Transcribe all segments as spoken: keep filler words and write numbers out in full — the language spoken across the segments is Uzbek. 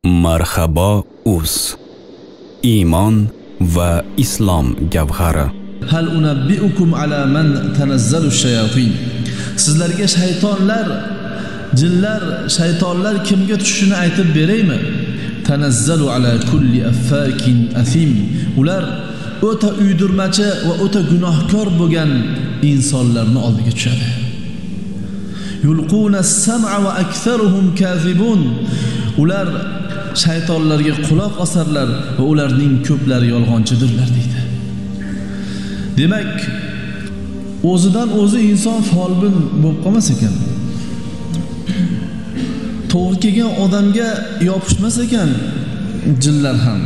Marhabo uz iymon va islom gavhari. Hal unabbiukum ala man tanazzalu shayatin. Sizlarga shaytonlar, jinlar, shaytonlar kimga tushishini aytib beraymi? Tanazzalu ala kulli affakin athim. Ular o'ta uydirmachi va o'ta gunohkor bo'lgan insonlarning oldiga tushadi. Yulquna as-sam'a va aktharuhum kazibun. Ular shaytonlarga quloq osarlar va ularning ko'plari yolg'onchidirlar deydi. Demak, o'zidan o'zi inson folbin bo'lib qolmas ekan. To'g'ri kelgan odamga yopishmas ekan jinlar ham.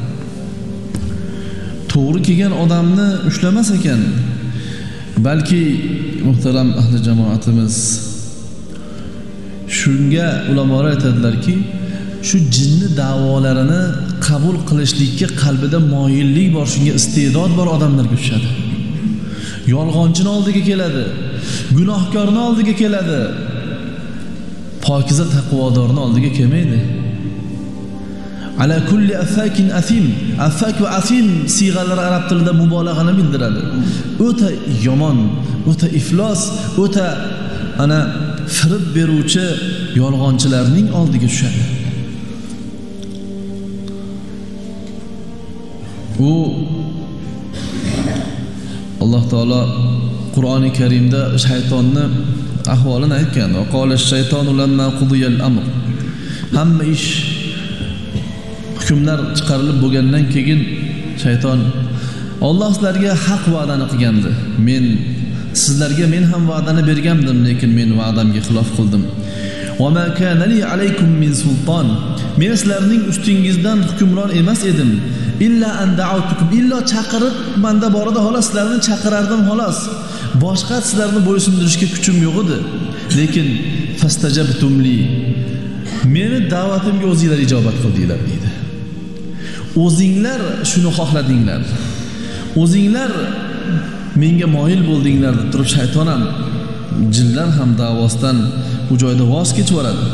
To'g'ri kelgan odamni ushlamas ekan. Balki muhtaram ahli jamoatimiz shunga ulamolar aytadilarki, shu jinni davolarini qabul qilishlikka qalbida moyillik bor, shunga iste'dod bor odamlarga tushadi. Yolg'onchini oldiga keladi, gunohkorni oldiga keladi, pokiza taqvodorni oldiga kelmaydi. Ala kulli afakin athim. Afak va athim siyg'alari arab tilida mubolag'ani bildiradi. O'ta yomon, o'ta iflos, o'ta ana firib beruvchi yolg'onchilarning oldiga tushadi. U Alloh taolo Qur'oni Karimda shaytonni ahvolini aytgan. Va qala ash-shaytonu lamma qudiyal amr. Hamma ish hukmlar chiqarilib bo'lgandan keyin shayton Alloh sizlarga haq va'dani qilgandi. Men sizlarga men ham va'dani bergandim, lekin men va'damga xilof qildim. Va ma kana li alaykum min sulton. Men sizlarning ustingizdan hukmron emas edim. Illa an da'awtukum, illo chaqirib menda bor edi, xolos sizlarni chaqirardim xolos. Boshqa sizlarni bo'ysundirishga kuchim yo'q edi. Lekin fastajabtum li. Meni da'vatimga o'zingizlar ijobat qildinglar deydi. O'zinglar shuni xohladinglar. O'zinglar menga moyil bo'ldinglar deb turib shayton ham, jinlar ham da'vosidan bu joyda voz kechib boradi.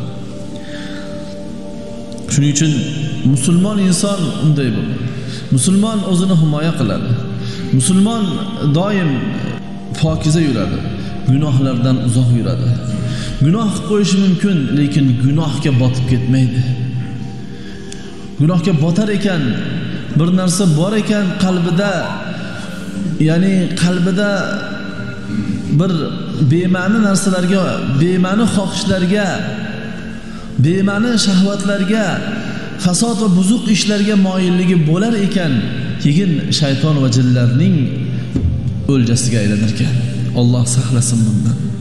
Shuning uchun musulmon inson unday bo'ladi. Musulmon o'zini himoya qiladi. Musulmon doim pokiza yuradi, gunohlardan uzoq yuradi. Gunoh qilib qo'yishi mumkin, lekin gunohga botib ketmaydi. Gunohga botar ekan, bir narsa bor ekan qalbida, ya'ni qalbida bir bema'ni narsalarga, bema'ni xohishlarga, bema'ni shahvatlarga, fasod va buzuq ishlarga moyilligi bo'lar ekan, keyin shayton va jinlarning o'ljasiga aylanir ekan. Alloh saqlasin bundan.